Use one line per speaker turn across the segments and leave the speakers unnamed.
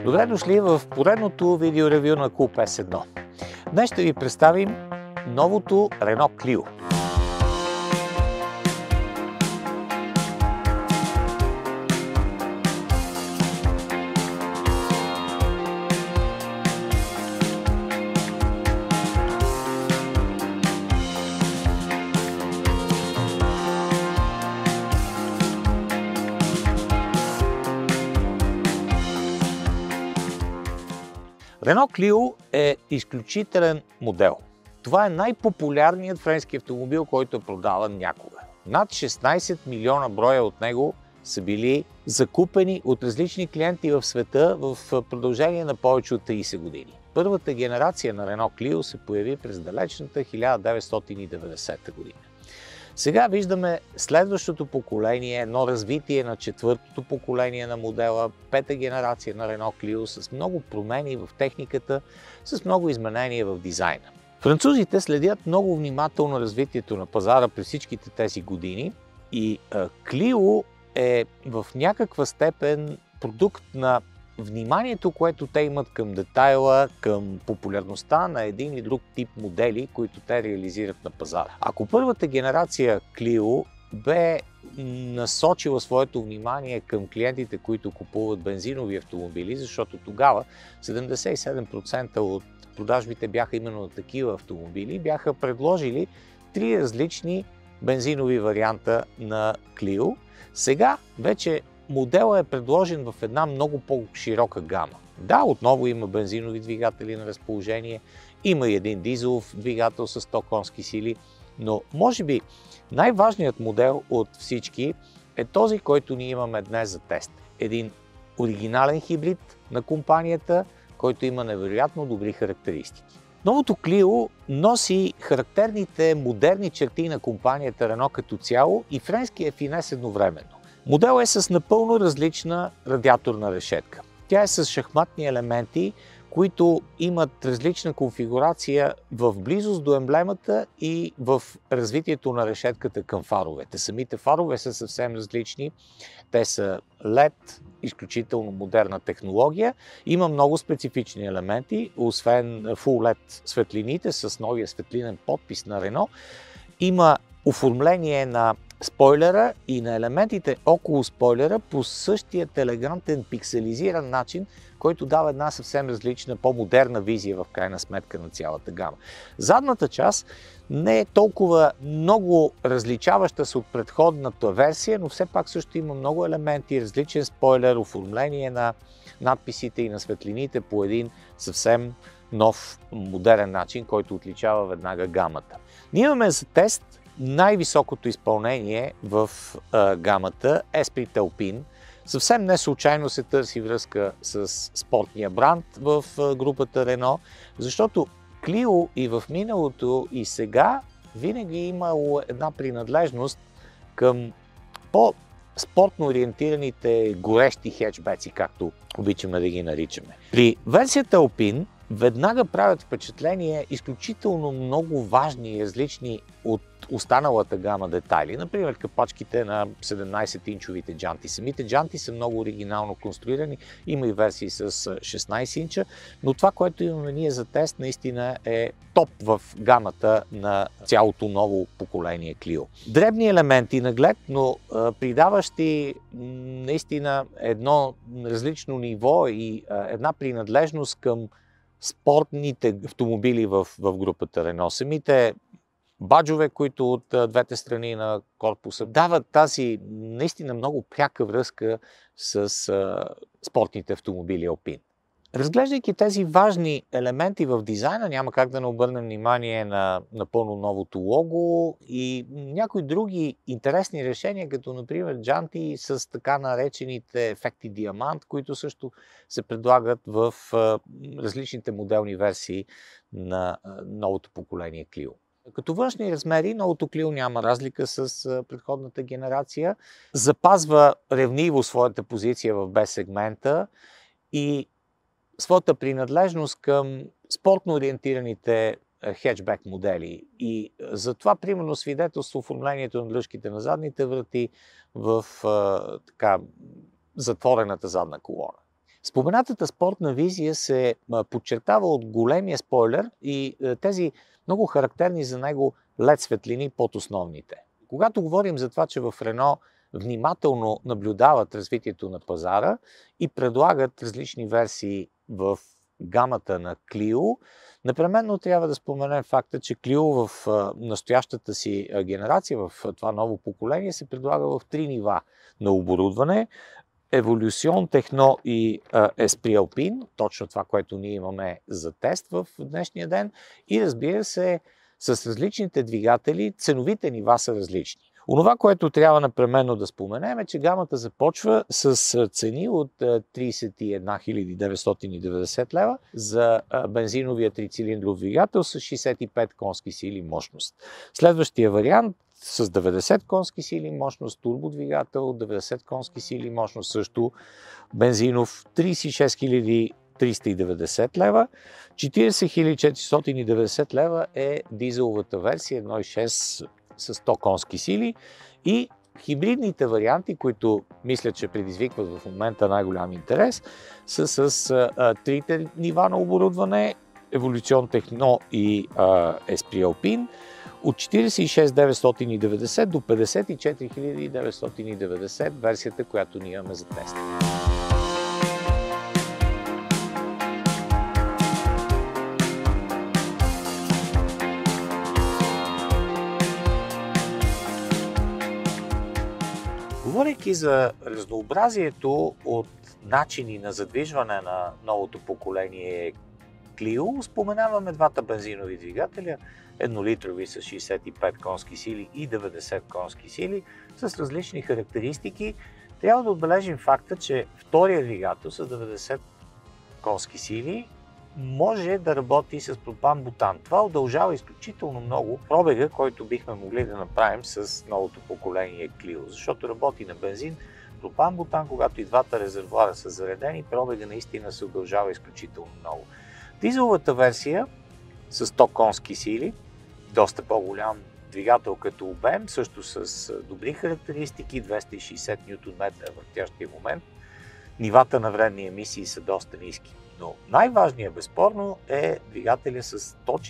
Добре дошли в поредното видеоревю на Клуб S1. Днес ще ви представим новото Renault Clio. Renault Clio е изключителен модел. Това е най-популярният френски автомобил, който е продаван някога. Над 16 милиона броя от него са били закупени от различни клиенти в света в продължение на повече от 30 години. Първата генерация на Renault Clio се появи през далечната 1990 година. Сега виждаме следващото поколение, едно развитие на четвъртото поколение на модела, пета генерация на Renault Clio с много промени в техниката, с много изменения в дизайна. Французите следят много внимателно развитието на пазара през всичките тези години и Clio е в някаква степен продукт на вниманието, което те имат към детайла, към популярността на един и друг тип модели, които те реализират на пазара. Ако първата генерация Clio бе насочила своето внимание към клиентите, които купуват бензинови автомобили, защото тогава 77% от продажбите бяха именно на такива автомобили, бяха предложили три различни бензинови варианта на Clio. Сега вече моделът е предложен в една много по-широка гама. Да, отново има бензинови двигатели на разположение, има и един дизелов двигател с 100 конски сили, но може би най-важният модел от всички е този, който ние имаме днес за тест. Един оригинален хибрид на компанията, който има невероятно добри характеристики. Новото Clio носи характерните модерни черти на компанията Renault като цяло и френския финес едновременно. Моделът е с напълно различна радиаторна решетка. Тя е с шахматни елементи, които имат различна конфигурация в близост до емблемата и в развитието на решетката към фаровете. Самите фарове са съвсем различни. Те са LED, изключително модерна технология. Има много специфични елементи, освен Full LED светлините с новия светлинен подпис на Renault. Има оформление на спойлера и на елементите около спойлера по същият елегантен пикселизиран начин, който дава една съвсем различна, по-модерна визия в крайна сметка на цялата гама. Задната част не е толкова много различаваща се от предходната версия, но все пак също има много елементи, различен спойлер, оформление на надписите и на светлините по един съвсем нов, модерен начин, който отличава веднага гамата. Ние имаме за тест най-високото изпълнение в гамата Esprit Alpine. Съвсем не случайно се търси връзка с спортния бранд в групата Renault, защото Clio и в миналото и сега винаги е имало една принадлежност към по-спортно ориентираните горещи хетчбеци, както обичаме да ги наричаме. При версията Alpine веднага правят впечатление изключително много важни и различни от останалата гама детайли. Например, капачките на 17-инчовите джанти. Самите джанти са много оригинално конструирани. Има и версии с 16 инча, но това, което имаме ние за тест, наистина е топ в гамата на цялото ново поколение Clio. Дребни елементи наглед, но придаващи наистина едно различно ниво и една принадлежност към спортните автомобили в групата Renault. Самите баджове, които от двете страни на корпуса дават тази наистина много пряка връзка с спортните автомобили Alpine. Разглеждайки тези важни елементи в дизайна, няма как да не обърнем внимание на напълно новото лого и някои други интересни решения, като например джанти с така наречените ефекти диамант, които също се предлагат в различните моделни версии на новото поколение Clio. Като външни размери, новото Clio няма разлика с предходната генерация, запазва ревниво своята позиция в B-сегмента и своята принадлежност към спортно ориентираните хетчбек модели. И затова, примерно, свидетелство оформлението на дръжките на задните врати в така затворената задна колона. Споменатата спортна визия се подчертава от големия спойлер и тези много характерни за него LED светлини под основните. Когато говорим за това, че в Рено внимателно наблюдават развитието на пазара и предлагат различни версии в гамата на Clio, непременно трябва да споменем факта, че Clio в настоящата си генерация, в това ново поколение, се предлага в 3 нива на оборудване. Evolution, Techno и Esprit Alpine, точно това, което ние имаме за тест в днешния ден. И разбира се, с различните двигатели ценовите нива са различни. Онова, което трябва непременно да споменем е, че гамата започва с цени от 31 990 лева за бензиновия трицилиндров двигател с 65 конски сили мощност. Следващия вариант с 90 конски сили мощност, турбодвигател, 90 конски сили мощност също, бензинов 36 390 лева, 40 490 лева е дизеловата версия 1.6 с 100 конски сили и хибридните варианти, които мисля, че предизвикват в момента най-голям интерес, са с трите нива на оборудване, Evolution, Techno и Esprit Alpine, от 46 990 до 54 990 версията, която ние имаме за тест. Говорейки за разнообразието от начини на задвижване на новото поколение Clio, споменаваме двата бензинови двигателя, еднолитрови с 65 конски сили и 90 конски сили, с различни характеристики. Трябва да отбележим факта, че втория двигател с 90 конски сили може да работи с пропан-бутан. Това удължава изключително много пробега, който бихме могли да направим с новото поколение Clio, защото работи на бензин, пропан-бутан, когато и двата резервоара са заредени, пробега наистина се удължава изключително много. Дизеловата версия с 100 конски сили, доста по-голям двигател като обем, също с добри характеристики, 260 Нм е въртящия момент. Нивата на вредни емисии са доста ниски. Но най-важният безспорно е двигателя с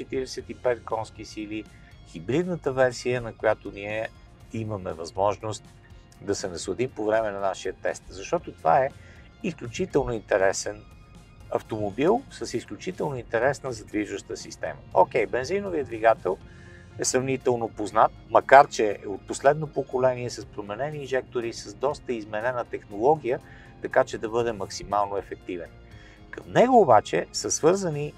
145 конски сили, хибридната версия, на която ние имаме възможност да се насладим по време на нашия тест. Защото това е изключително интересен автомобил с изключително интересна задвижваща система. Окей, бензиновият двигател е сравнително познат, макар че е от последно поколение с променени инжектори, с доста изменена технология, така че да бъде максимално ефективен. Към него обаче са свързани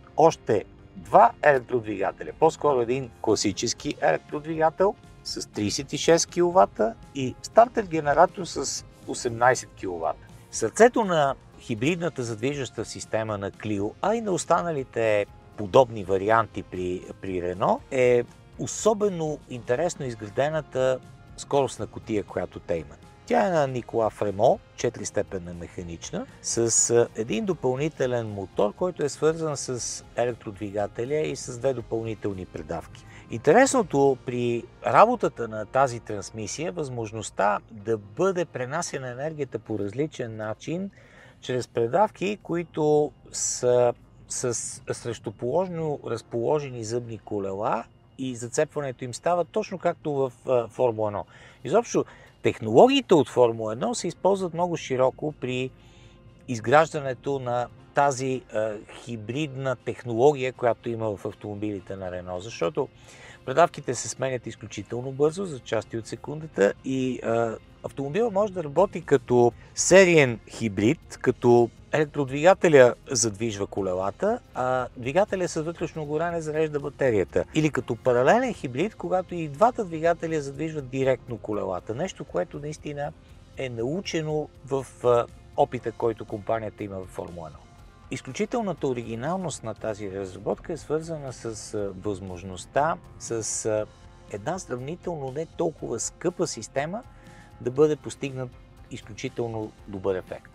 още два електродвигателя, по-скоро един класически електродвигател с 36 кВт и стартер генератор с 18 кВт. Сърцето на хибридната задвижваща система на Clio, а и на останалите подобни варианти при Renault е особено интересно изградената скоростна кутия, която те имат. Тя е на Никола Фремо, 4-степенна механична, с един допълнителен мотор, който е свързан с електродвигателя и с две допълнителни предавки. Интересното при работата на тази трансмисия е възможността да бъде пренасена енергията по различен начин, чрез предавки, които са с срещуположно разположени зъбни колела и зацепването им става точно както в Формула 1. Изобщо, технологиите от Формула 1 се използват много широко при изграждането на тази хибридна технология, която има в автомобилите на Renault, защото предавките се сменят изключително бързо, за части от секундата и автомобилът може да работи като сериен хибрид, като електродвигателя задвижва колелата, а двигателя с вътрешно горене зарежда батерията. Или като паралелен хибрид, когато и двата двигателя задвижват директно колелата. Нещо, което наистина е научено в опита, който компанията има в Формула 1. Изключителната оригиналност на тази разработка е свързана с възможността с една сравнително не толкова скъпа система да бъде постигнат изключително добър ефект.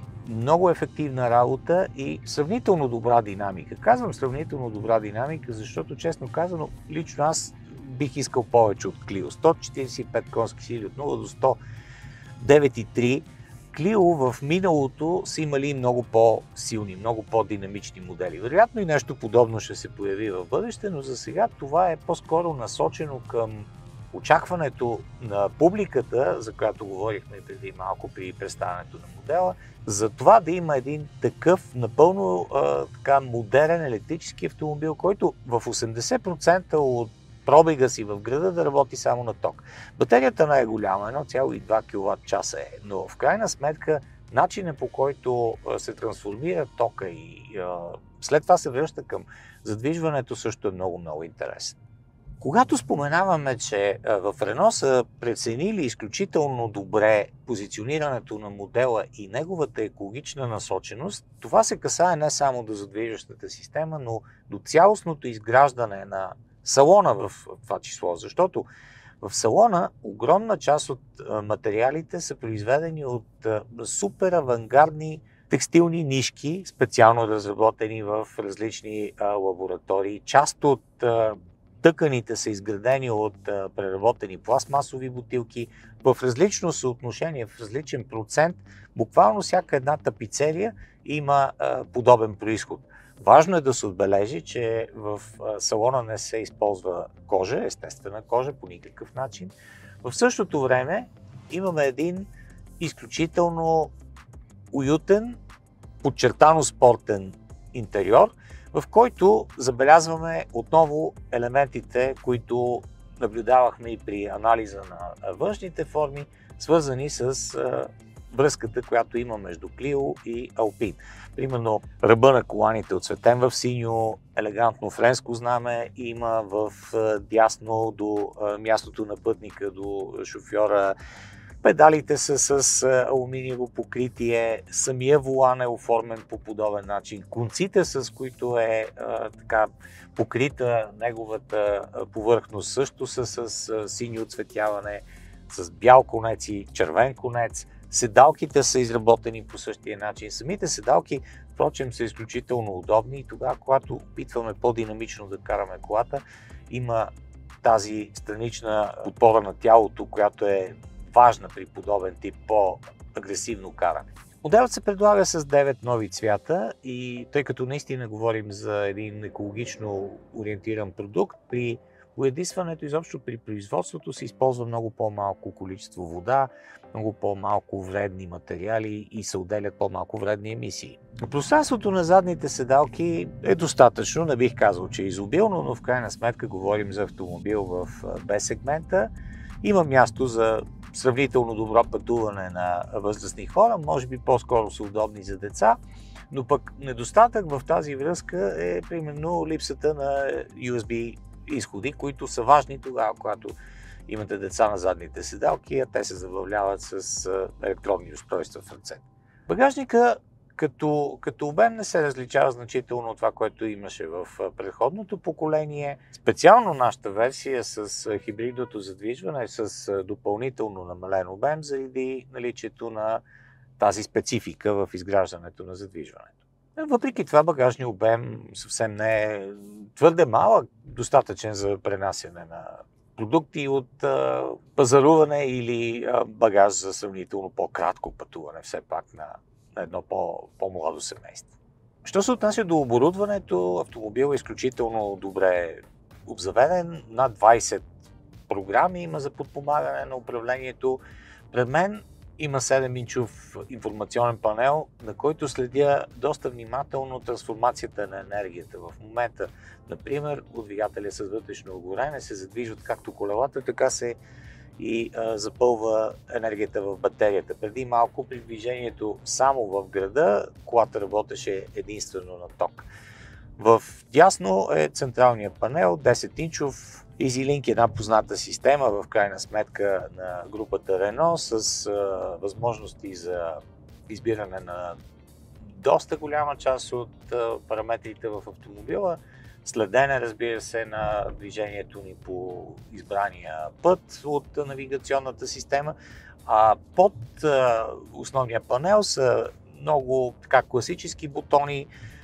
Много ефективна работа и сравнително добра динамика. Казвам сравнително добра динамика, защото честно казано, лично аз бих искал повече от Clio. 145 конски сили от 0 до 100, 9,3. Clio в миналото са имали много по-силни, много по-динамични модели. Вероятно и нещо подобно ще се появи в бъдеще, но за сега това е по-скоро насочено към очакването на публиката, за която говорихме преди малко при представянето на модела, за това да има един такъв напълно модерен електрически автомобил, който в 80% от пробега си в града да работи само на ток. Батерията не е голяма, 1,2 кВт е, но в крайна сметка начинът, по който се трансформира тока и след това се връща към задвижването, също е много интересен. Когато споменаваме, че в Рено са преценили изключително добре позиционирането на модела и неговата екологична насоченост, това се касае не само до задвижващата система, но до цялостното изграждане на салона в това число, защото в салона огромна част от материалите са произведени от супер авангардни текстилни нишки, специално разработени в различни лаборатории. Част от тъканите са изградени от преработени пластмасови бутилки в различно съотношение, в различен процент. Буквално всяка една тапицерия има подобен произход. Важно е да се отбележи, че в салона не се използва кожа, естествена кожа по никакъв начин. В същото време имаме един изключително уютен, подчертано спортен интериор, в който забелязваме отново елементите, които наблюдавахме и при анализа на външните форми, свързани с връзката, която има между Clio и Alpine. Примерно ръба на коланите отцветен в синьо, елегантно френско знаме има в дясно до мястото на пътника, до шофьора. Педалите са с алуминиево покритие, самия волан е оформен по подобен начин. Конците, с които е покрита неговата повърхност, също са с синьо оцветяване, с бял конец и червен конец. Седалките са изработени по същия начин. Самите седалки, впрочем, са изключително удобни и тогава, когато опитваме по-динамично да караме колата, има тази странична подпора на тялото, която е важна при подобен тип по-агресивно каране. Моделът се предлага с 9 нови цвята и тъй като наистина говорим за един екологично ориентиран продукт, при уедисването, изобщо при производството се използва много по-малко количество вода, много по-малко вредни материали и се отделят по-малко вредни емисии. Пространството на задните седалки е достатъчно, не бих казал, че е изобилно, но в крайна сметка говорим за автомобил в B сегмента. Има място за сравнително добро пътуване на възрастни хора, може би по-скоро са удобни за деца, но пък недостатък в тази връзка е примерно липсата на USB изходи, които са важни тогава, когато имате деца на задните седалки, а те се забавляват с електронни устройства в ръцете. Багажника като обем не се различава значително от това, което имаше в предходното поколение. Специално нашата версия с хибридното задвижване е с допълнително намален обем заради наличието на тази специфика в изграждането на задвижването. Въпреки това багажният обем съвсем не е твърде малък, достатъчен за пренасяне на продукти от пазаруване или багаж за сравнително по-кратко пътуване, все пак на едно по-младо семейство. Що се отнася до оборудването, автомобил е изключително добре обзаведен. Над 20 програми има за подпомагане на управлението. Пред мен има 7-инчов информационен панел, на който следя доста внимателно трансформацията на енергията. В момента, например, от двигателя с вътрешно горене се задвижват както колелата, така се и запълва енергията в батерията. Преди малко при движението само в града колата работеше единствено на ток. В дясно е централният панел, 10-инчов EasyLink, една позната система в крайна сметка на групата Renault с възможности за избиране на доста голяма част от параметрите в автомобила. Следене, разбира се, на движението ни по избрания път от навигационната система. А под основния панел са много класически бутони,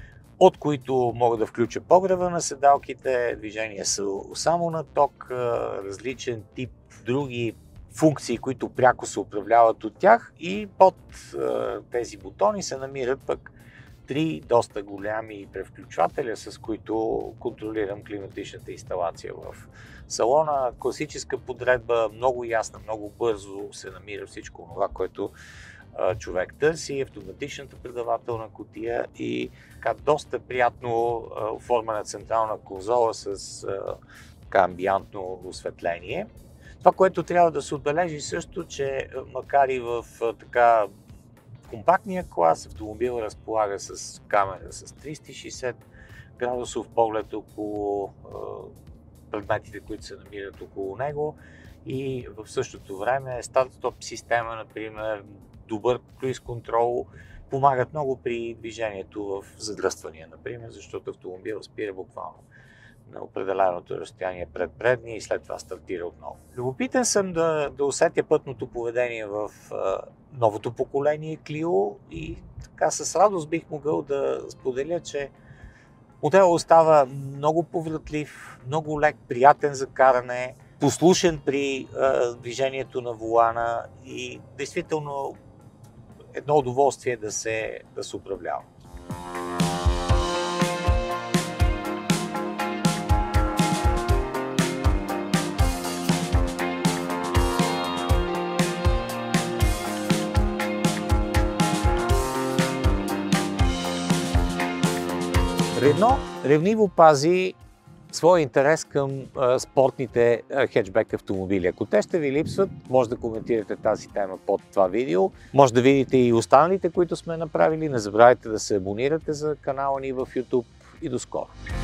от които мога да включа погреба на седалките, движение са само на ток, различен тип други функции, които пряко се управляват от тях, и под тези бутони се намират пък 3 доста голями превключвателя, с които контролирам климатичната инсталация в салона. Класическа подредба, много ясна, много бързо се намира всичко това, което човек търси, автоматичната предавателна кутия и така доста приятно оформена централна конзола с амбиантно осветление. Това, което трябва да се отбележи също, че макар и в така компактния клас, автомобил разполага с камера с 360 градусов поглед около предметите, които се намират около него, и в същото време старт-стоп система, например, добър круиз контрол, помагат много при движението в задръствания, например, защото автомобил спира буквално на определеното разстояние пред предния и след това стартира отново. Любопитен съм да усетя пътното поведение в новото поколение Clio и така с радост бих могъл да споделя, че моделът остава много повратлив, много лек, приятен за каране, послушен при движението на волана и действително едно удоволствие да се управлява. Рено ревниво пази своя интерес към спортните хетчбек автомобили. Ако те ще ви липсват, може да коментирате тази тема под това видео. Може да видите и останалите, които сме направили. Не забравяйте да се абонирате за канала ни в YouTube и до скоро!